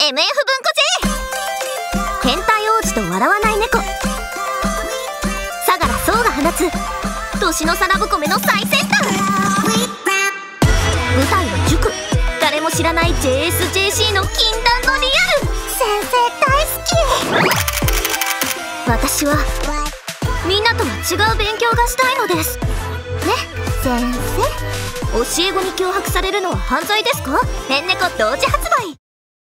MF 文庫 J 変態王子と笑わない猫、相良想が放つ年の差ラブコメの最先端。舞台は塾、誰も知らない JSJC の禁断のリアル。先生大好き。私はみんなとは違う勉強がしたいのですね。先生、教え子に脅迫されるのは犯罪ですか？変猫同時発売。